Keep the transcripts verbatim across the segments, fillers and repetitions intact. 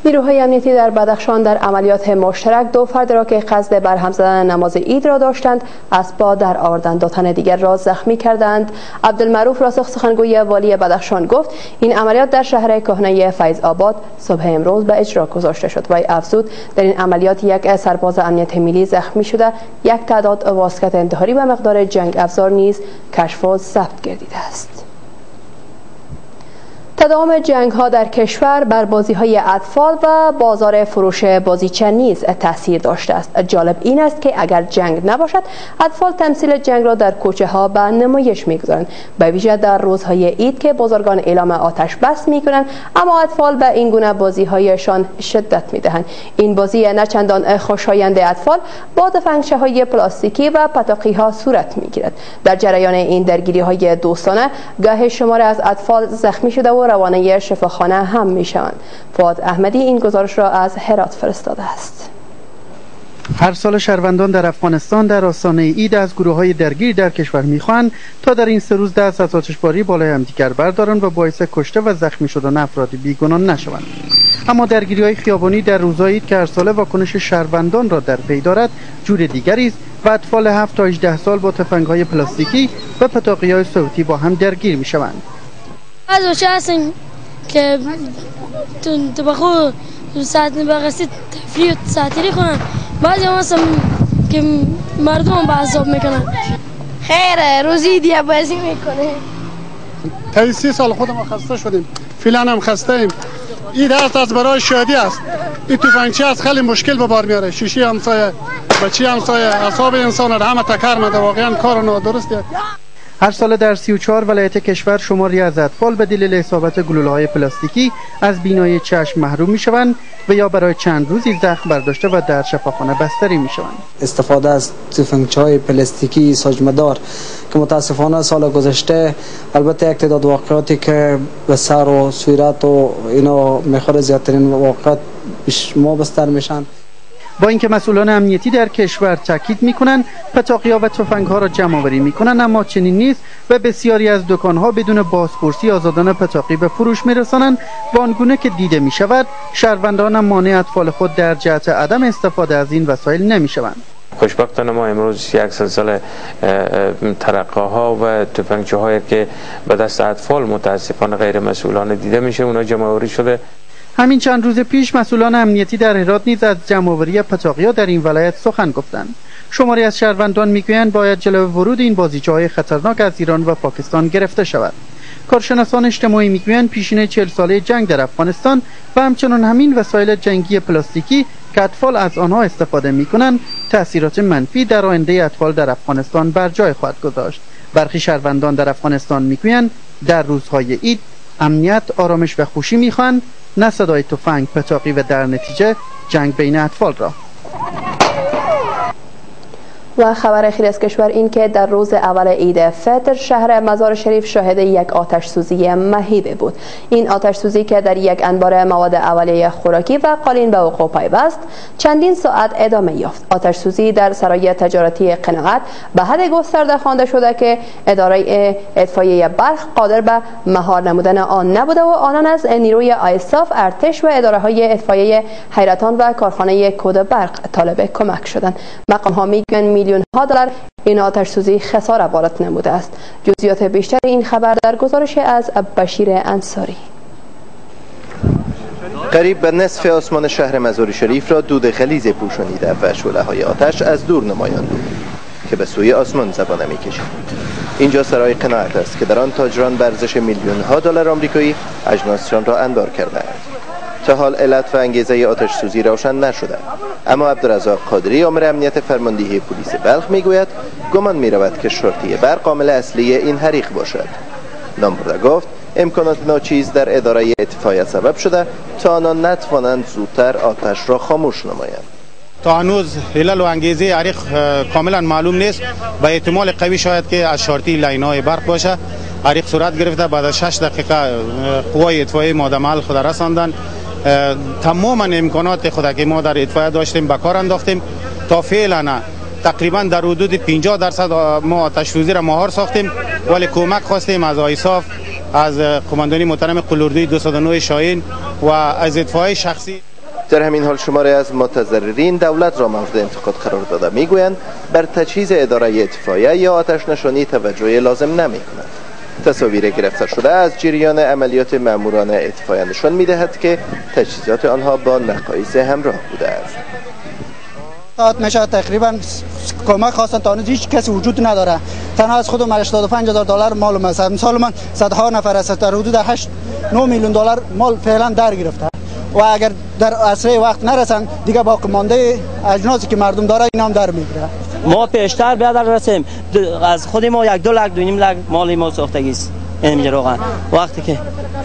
نیروهای امنیتی در بدخشان در عملیات مشترک دو فرد را که قصد برهم زدن نماز عید را داشتند اسبا در آوردند، دو تن دیگر را زخمی کردند. عبدالمعروف راسخ سخنگوی والی بدخشان گفت این عملیات در شهر کهنه فیض آباد صبح امروز به اجرا گذاشته شد. وی افزود در این عملیات یک سرباز امنیت ملی زخمی شده، یک تعداد واسکت انتحاری و مقدار جنگ افزار نیز کشف و ضبط گردیده است. تداوم جنگ ها در کشور بر بازی های اطفال و بازار فروش بازیچه نیز تاثیر داشته است. جالب این است که اگر جنگ نباشد اطفال تمثیل جنگ را در کوچه ها به نمایش میگذارند، به ویژه در روزهای عید که بزرگان اعلام آتش بس میکنند، اما اطفال به این گونه بازی هایشان شدت میدهند. این بازی نه چندان خوشایند اطفال با تفنگچه های پلاستیکی و پتاقی ها صورت میگیرد. در جریان این درگیری های دوستانه گاه شماره از اطفال زخمی شده و روانه شفاخانه هم می شوند. فؤاد احمدی این گزارش را از هرات فرستاده است. هر سال شهروندان در افغانستان در آستانه عید از گروه های درگیر در کشور میخواهند تا در این سه روز دست از آتشباری بالای همدیگر بردارند و باعث کشته و زخمی شدن افراد بیگناه نشوند. اما درگیری های خیابانی در روزهای عید که هر ساله واکنش شهروندان را در پی دارد جور دیگری است و اطفال هفت تا هجده سال با تفنگ های پلاستیکی و پتاقی های صوتی با هم درگیر می شوند. از بچه هستن که تو بخو ساعت بقصد تفریح و ساعتیری کنن، بعضی هم هستن که مردم به عذاب میکنن. خیره روزی دیگه بازی میکنه. تا سی سال خود ما خسته شدیم، فعلا هم خسته ایم. این هست از برای شادی است. این تفنگچی از خیلی مشکل به بار میاره. شیشه همسایه، بچی همسایه، اعصاب انسان را همه تکر میده. واقعا کار نادرسته. هر سال در سی و چهار ولایت کشور شماری از اطفال به دلیل اصابت گلوله‌های پلاستیکی از بینایی چشم محروم میشوند و یا برای چند روزی زخم برداشته و در شفاخانه بستری میشوند. استفاده از تفنگچه‌های پلاستیکی ساجمدار که متاسفانه سال گذشته البته یک تعداد واقعاتی که به سر و صورت و اینا میخوره زیادترین واقعات ما بستر میشن. با اینکه مسئولان امنیتی در کشور تاکید میکنند پتاقی‌ها و تفنگ‌ها را جمع آوری میکنند، اما چنین نیست و بسیاری از دکان‌ها بدون بازپرسی آزادانه پتاقی به فروش میرسانند و آنگونه که دیده میشود شهروندان هم مانع اطفال خود در جهت عدم استفاده از این وسایل نمیشوند. خوشبختانه ما امروز یک سلسله ترقه‌ها و تفنگچه‌هایی که به دست اطفال متاسفانه غیر مسئولانه دیده میشه اونها جمع آوری شده. همین چند روز پیش مسئولان امنیتی در هرات نیز از جمع‌آوری پتاقی‌ها در این ولایت سخن گفتند. شماری از شهروندان میگویند باید جلوی ورود این بازیچه‌های خطرناک از ایران و پاکستان گرفته شود. کارشناسان اجتماعی میگویند پیشینه چهل ساله جنگ در افغانستان و همچنین همین وسایل جنگی پلاستیکی که اطفال از آنها استفاده میکنند تأثیرات منفی در آینده اطفال در افغانستان بر جای خواهد گذاشت. برخی شهروندان در افغانستان میگویند در روزهای عید امنیت، آرامش و خوشی میخواهند، نه صدای تفنگ، پتاقی و در نتیجه جنگ بین اطفال را. و خبر اخیر از کشور این که در روز اول عید فطر شهر مزار شریف شاهد یک آتش سوزی مهیب بود. این آتش سوزی که در یک انبار مواد اولیه خوراکی و قالین به وقوع پیوست چندین ساعت ادامه یافت. آتش سوزی در سرای تجارتی قناعت به حد گسترده خوانده شده که اداره اطفائیه برق قادر به مهار نمودن آن نبوده و آنان از نیروی آیساف، ارتش و اداره های اطفائیه حیرتان و کارخانه کد برق طالب کمک شدند. مقام ها میگویند میلیون ها دلار این آتش سوزی خسارت وارد نموده است. جزئیات بیشتر این خبر در گزارش از بشیر انصاری. قریب به نصف آسمان شهر مزار شریف را دود غلیظ پوشانیده و شعله‌های آتش از دور نمایان بود که به سوی آسمان زبانه می‌کشید. اینجا سرای قناعت است که در آن تاجران به ارزش میلیون ها دلار آمریکایی اجناسشان را انبار کردند. تا حال علت و انگیزه آتش سوزی روشن نشده، اما عبدالرزاق قادری آمر امنیت فرماندهی پلیس بلخ میگوید گمان میرود که شرطی برق عامل اصلی این حریق باشد. نامبرده گفت امکانات ناچیز در اداره اطفائیه سبب شده تا آنان نتوانند زودتر آتش را خاموش نمایند. تا هنوز علل و انگیزه حریق کاملا معلوم نیست. به احتمال قوی شاید که از شارتی لاین‌های برق باشه. حریق صورت گرفته، بعد از شش دقیقه قوای اطفائیه ما محل خود رساندند. تماما امکانات خود که ما در اطفائیه داشتیم به کار انداختیم. تا فعلا تقریبا در حدود پنجاه درصد ما آتش سوزی را مهار ساختیم، ولی کمک خواستیم از آیساف، از قماندانی محترم قلوردوی دویست و نه شاهین و از اطفائیه شخصی. در همین حال شماری از متضررین دولت را مورد انتقاد قرار داده میگویند بر تجهیز اداره اطفایه یا آتش نشانی توجه لازم نمی کند. تصاویر گرفته شده از جریان عملیات ماموران اطفایه نشان می‌دهد که تجهیزات آنها با نقایص همراه بوده است. ساعت میشه تقریبا کمک خواستن تا هیچ کسی وجود نداره. تنها از خودم هشتاد و پنج هزار دلار مال است. مثال من صدها نفر است در حدود هشت نه میلیون دلار مال فعلا در گرفته و اگر در اسرع وقت نرسن دیگه باقی مانده اجناسی که مردم داره اینا هم در میگیره. ما پیشتر بیادر رسیم از خود ما یک دو لک دو نیم لک مال ما ساختگی است اینجا روغن وقتی که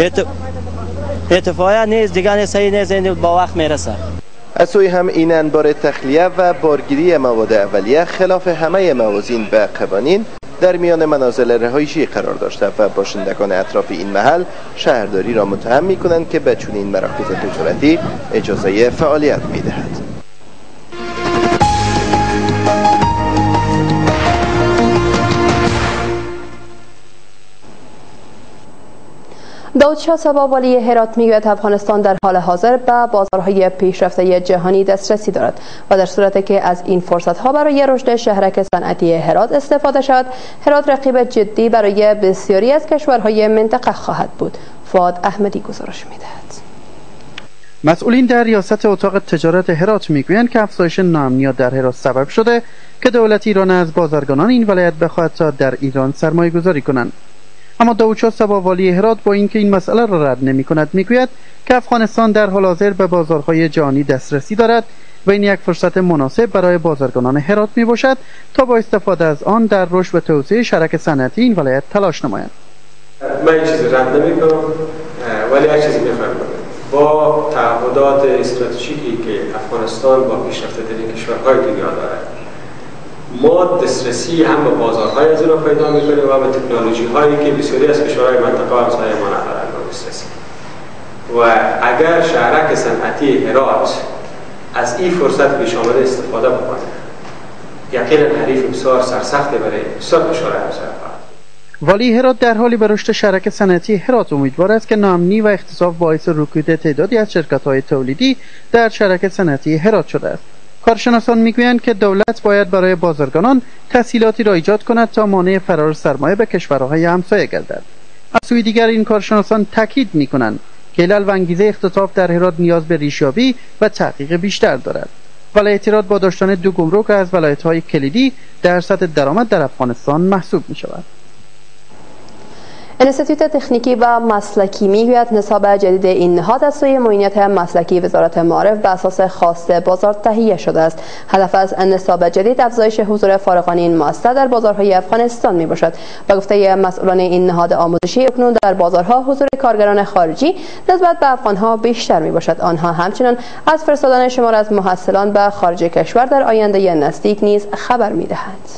اتفاقا نیست دیگه نیست صحیح نیست با وقت میرسه. از سوی هم این انبار تخلیه و بارگیری مواد اولیه خلاف همه موازین و قوانین در میان منازل رهایشی قرار داشته و باشندگان اطراف این محل شهرداری را متهم می کنند که به چنین مراکز تجارتی اجازه فعالیت می دهد. داود شاه صبا والی هرات میگوید افغانستان در حال حاضر به بازارهای پیشرفته جهانی دسترسی دارد و در صورتی که از این فرصت‌ها برای رشد شهرک صنعتی هرات استفاده شود، هرات رقیب جدی برای بسیاری از کشورهای منطقه خواهد بود. فؤاد احمدی گزارش می‌دهد. مسئولین در ریاست اتاق تجارت هرات میگویند که افزایش ناامنیت در هرات سبب شده که دولت ایران از بازرگانان این ولایت بخواهد تا در ایران سرمایه گذاری کنند. اما داود شاه صبا والی هرات با اینکه این مسئله را رد نمی کند میگوید که افغانستان در حال حاضر به بازارهای جهانی دسترسی دارد و این یک فرصت مناسب برای بازرگانان هرات می باشد تا با استفاده از آن در رشد و توسعه شرک صنعتی این ولایت تلاش نمایند. من این چیزی رد نمی کنم ولی هر چیزی میفهمم با تعهدات استراتژیکی که افغانستان با پیشرفته ترین کشورهای دنیا دارد ما دسترسی هم به بازارهای از این را پیدا میکنیم و به تکنولوژی هایی که بسیاری از کشورهای منطقه و همسایه ما ندارند دسترسی. و اگر شهرک صنعتی هرات از این فرصت پیش آمده استفاده بکنه یقینا حریف بسیار سرسخته برای بسیار کشورهای همسایه خواهد. والی هرات در حالی به رشد شرک صنعتی هرات امیدوار است که ناامنی و اختلاف باعث رکود تعدادی از شرکت‌های تولیدی در شرک صنعتی هرات شده است. کارشناسان میگویند که دولت باید برای بازرگانان تسهیلاتی را ایجاد کند تا مانع فرار سرمایه به کشورهای همسایه گردد. از سوی دیگر این کارشناسان تاکید میکنند که علل و انگیزه اختطاف در هرات نیاز به ریشیابی و تحقیق بیشتر دارد. ولایت هرات با داشتن دو گمرک از ولایت‌های کلیدی در سطح درآمد در افغانستان محسوب می‌شود. انستیتوت تکنیکی و مسلکی میگوید نصاب جدید این نهاد از سوی معینیت مسلکی وزارت معارف به اساس خواسته بازار تهیه شده است. هدف از نصاب جدید افزایش حضور فارغان این مؤسسه در بازارهای افغانستان می باشد. به گفته مسئولان این نهاد آموزشی اکنون در بازارها حضور کارگران خارجی نسبت به افغانها بیشتر می باشد. آنها همچنین از فرستادن شمار از محصلان به خارج کشور در آینده نزدیک نیز خبر می دهند.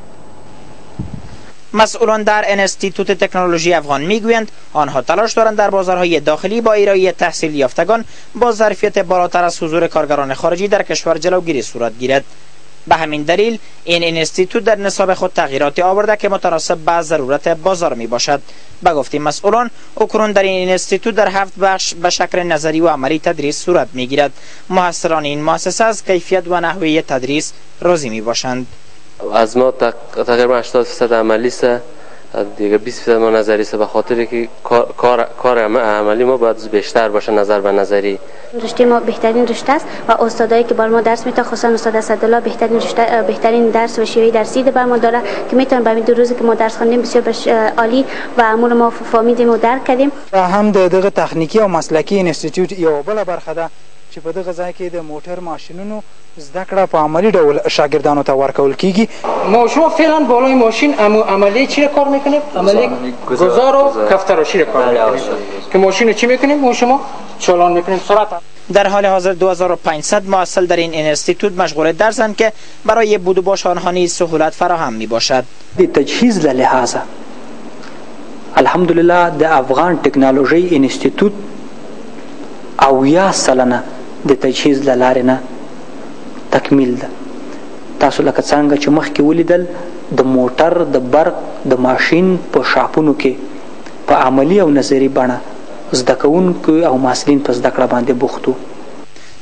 مسئولان در انستیتوت تکنولوژی افغان میگویند آنها تلاش دارند در بازارهای داخلی با ارائه تحصیل یافتگان با ظرفیت بالاتر از حضور کارگران خارجی در کشور جلوگیری صورت گیرد. به همین دلیل این انستیتوت در نصاب خود تغییراتی آورده که متناسب با ضرورت بازار می باشد. به گفته مسئولان اکنون در این انستیتوت در هفت بخش به شکل نظری و عملی تدریس صورت می گیرد. محصلان این مؤسسه از کیفیت و نحوه تدریس راضی می باشند. از ما تقریبا هشتاد درصد عملی است، دیگه بیست درصد ما نظری است، به خاطر که کار کار, کار عملی ما باید بیشتر باشه نظر به نظری. رشته ما بهترین رشته است و استادایی که بر ما درس میده خصوصا استاد اسدالله بهترین رشته بهترین درس و شیوه درسی ده بر ما داره که میتونه به دو روزی که ما درس خوندیم بسیار عالی و امور ما فهمیدیم و درک کردیم. هم د دغه تخنیکی او مسلکی انستیتوت یو بل برخه ده چې په دغه ځای کې د موټر ماشینونو زده کړه په عملی ډول شاګردانو ته ورکول کیږي. ما شما فعلا بالای ماشین عملی چی کار میکنیم؟ عملی گذار و کفتراشی رو کار میکنیم که ماشین چی میکنیم؟ ما شما چالان میکنیم سرعت. در حال حاضر دو هزار و پانصد محصل در این انستیتوت مشغول درسند که برای بود و باش آنها نیز سهولت فراهم می باشد. تجهیز لحاظ الحمدلله د افغان ټکنالوژي انستیتوت اویا سلنه د تجهیز لاره نه تکمیل ده. تاسو لکه څنګه چې مخکې ولیدل د موټر د برق د ماشین په شاپونو کې په عملی او نظری بڼه زده کوونکي او محصلین په زده کړه باندې بوختو.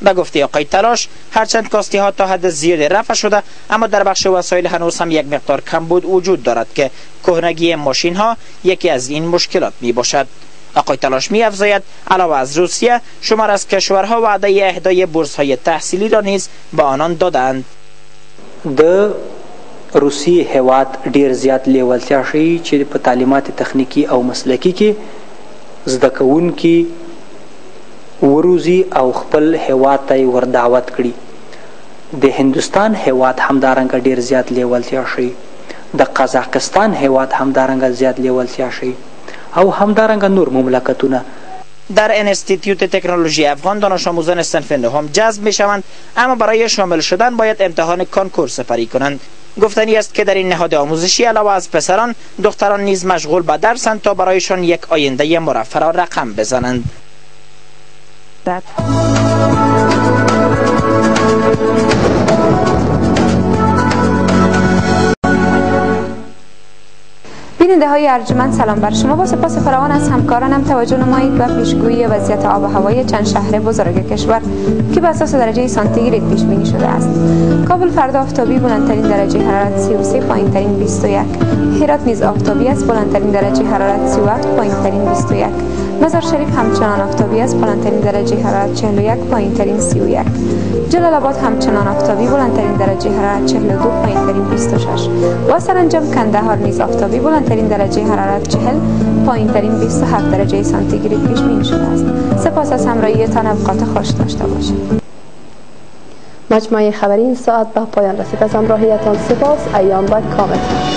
به گفته آقای تلاش هرچند کاستی ها تا حد زیادی رفع شده، اما در بخش وسایل هنوز هم یک مقدار کمبود وجود دارد که کهنگی ماشین ها یکی از این مشکلات می باشد. آقای تلاش می افزاید علاوه از روسیه شمار از کشورها وعده اهدای بورس های تحصیلی را نیز به آنان دادند. د روسي هیواد ډیر زیات لیوالتیا ښیي چې په تعلیمات تخنیکی او مسلکی کې زده کوونکي وروزي او خپل هیواد ته یې ور دعوت کړي. د هندوستان هیواد همدارنګه ډیر زیات لیوالتیا ښیي، د قزاقستان هیواد همدارنګه زیات لیوالتیا ښیي او همدارنګه نور مملکتونه. در انستیتیوت تکنولوژی افغان دانش آموزان صنف نهم جذب می شوند، اما برای شامل شدن باید امتحان کانکور سپری کنند. گفتنی است که در این نهاد آموزشی علاوه از پسران، دختران نیز مشغول به درسند تا برایشان یک آینده مرفه را رقم بزنند. بیننده های ارجمند سلام بر شما. با سپاس فراوان از همکارانم توجه نمایید به پیشگویی وضعیت آب و هوای چند شهر بزرگ کشور که به اساس درجه سانتیگراد پیش بینی شده است. کابل فردا آفتابی بلندترین درجه حرارت سی و سه، پایین ترین بیست و یک. هرات نیز آفتابی است، بلندترین درجه حرارت سی و هفت، پایین ترین بیست و یک. مزار شریف همچنان آفتابی است، بلندترین درجه حرارت چهل و یک، پایین ترین سی و یک. جلال آباد همچنان آفتابی، بلندترین درجه حرارت چهل و دو، پایین ترین بیست و شش. و سرانجام کندهار نیز آفتابی، بلندترین درجه حرارت چهل، پایین ترین بیست و هفت درجه سانتیگراد پیش بینی شده است. سپاس از همراهیتان، اوقات خوش داشته باشید. مجموعه خبری این ساعت به پایان رسید. از همراهیتان سپاس. ایام و کامل.